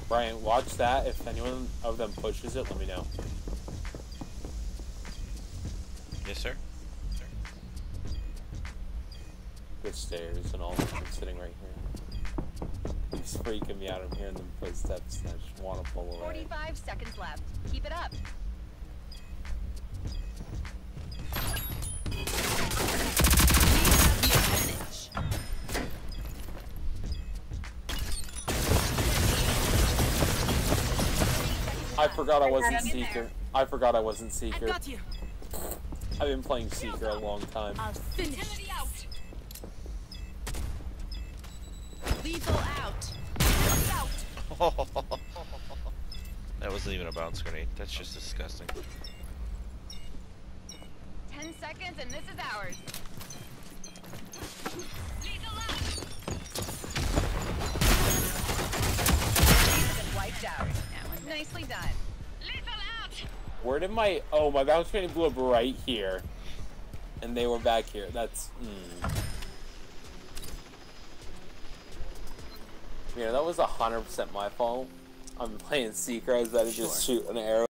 Brian, watch that. If anyone of them pushes it, let me know. Yes, sir. Good stairs and all. I'm sitting right here. It's freaking me out. I'm hearing them footsteps and I just want to pull away. 45 seconds left. Keep it up. We have the advantage. I forgot I wasn't Seeker. I forgot I wasn't Seeker. I got you. I've been playing Seeker a long time. I'll finish. Lethal out. That wasn't even a bounce grenade. That's just disgusting. 10 seconds and this is ours. Lethal out. Wiped out. Nicely done. Lethal out. Where did my... Oh, my bounce grenade blew up right here. And they were back here. That's... Yeah, that was 100% my fault. I'm playing Seeker. I was about to just shoot an arrow.